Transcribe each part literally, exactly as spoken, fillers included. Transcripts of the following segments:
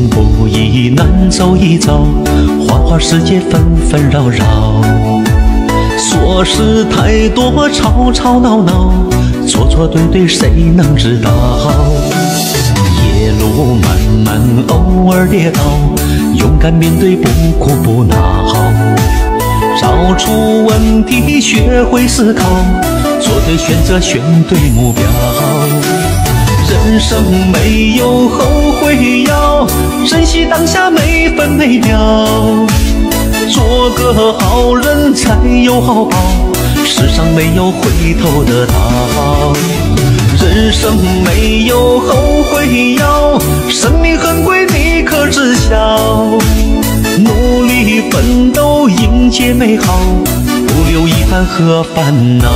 不易，难走一遭，花花世界纷纷扰扰，琐事太多，吵吵闹闹，错错对对，谁能知道？夜路漫漫，偶尔跌倒，勇敢面对，不哭不闹，找出问题，学会思考，做对选择，选对目标。人生没有后悔药，珍惜当下每分每秒，做个好人才有好报，世上没有回头的道。人生没有后悔药，生命很贵，你可知晓？努力奋斗，迎接美好，不留遗憾和烦恼。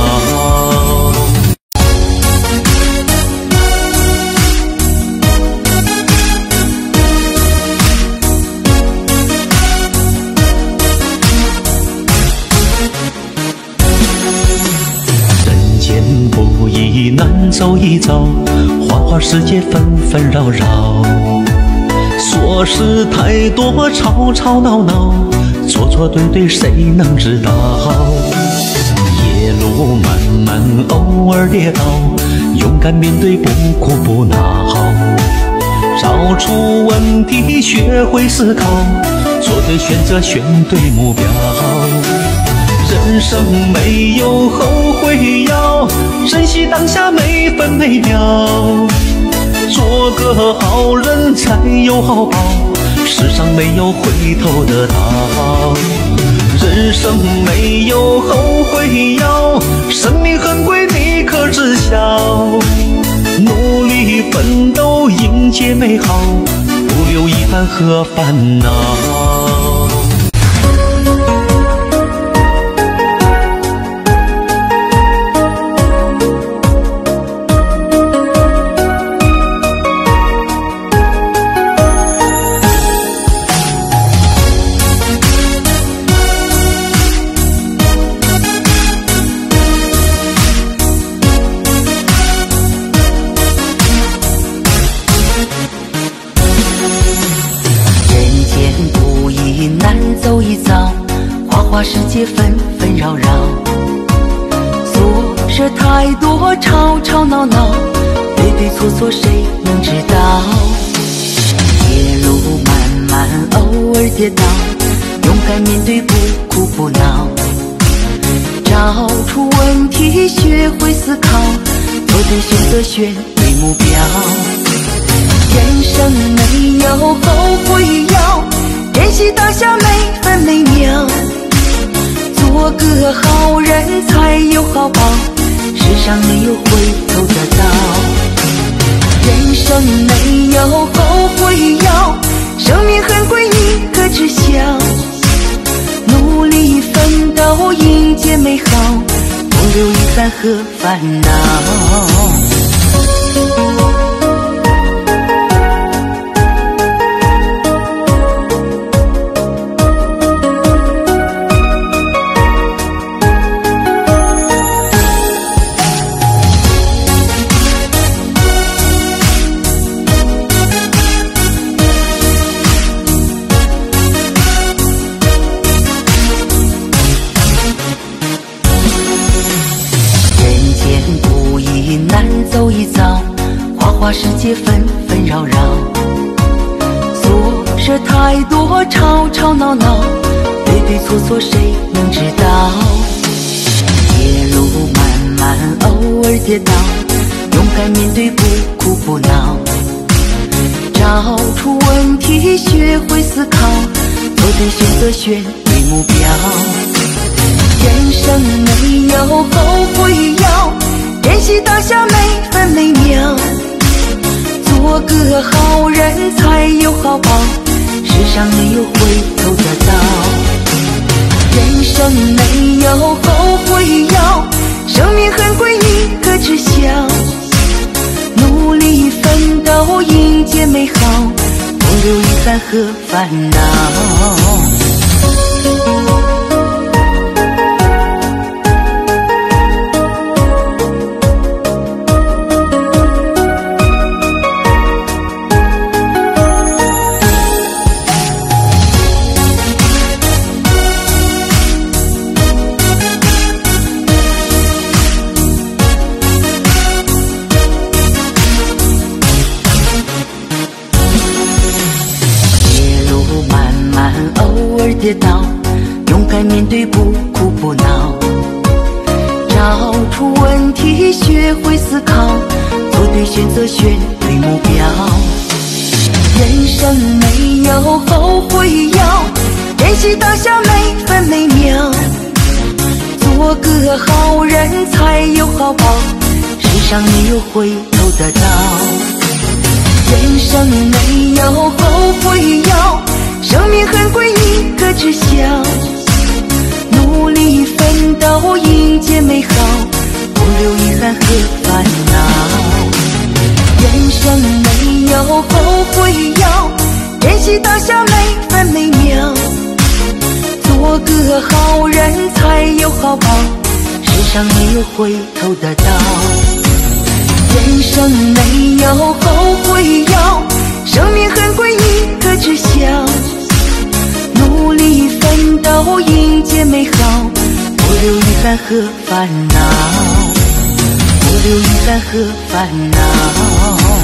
人间不易，难走一遭，花花世界纷纷扰扰，琐事太多，吵吵闹闹，错错对对，谁能知道？夜路漫漫，偶尔跌倒，勇敢面对，不哭不闹，找出问题，学会思考，做对选择，选对目标。人生没有后悔药，珍惜当下每分每秒，做个好人才有好报，世上没有回头的道。人生没有后悔药，生命很贵，你可知晓？努力奋斗，迎接美好，不留遗憾和烦恼。 走一遭，花花世界纷纷扰扰，琐事太多，吵吵闹闹，对对错错谁能知道？夜路漫漫，偶尔跌倒，勇敢面对，不哭不闹，找出问题，学会思考，做对选择，选对目标。人生没有后悔药，珍惜当下每分每秒，做个好人才有好报，世上没有回头的道。人生没有后悔药，生命很贵，你可知晓？努力奋斗，迎接美好，不留遗憾和烦恼。走一遭，花花世界纷纷扰扰，琐事太多，吵吵闹闹，对对错错谁能知道？夜路漫漫，偶尔跌倒，勇敢面对，不哭不闹，找出问题，学会思考，做对选择，选对目标。人生没有后悔药，珍惜当下每分每秒，做个好人才有好报，世上没有回头的道。人生没有后悔药，生命很贵，你可知晓？努力奋斗，迎接美好，不留遗憾和烦恼。 跌倒，勇敢面对，不哭不闹，找出问题，学会思考，做对选择，选对目标。人生没有后悔药，珍惜当下每分每秒，做个好人才有好报，世上没有回头的道。人生没有后悔药，生命很贵，你可知晓？努力奋斗，迎接美好，不留遗憾和烦恼。人生没有后悔药，珍惜当下每分每秒，做个好人才有好报，世上没有回头的道。人生没有后悔药，生命很贵，你可知晓？努力奋斗，迎接美好，不留遗憾和烦恼，不留遗憾和烦恼。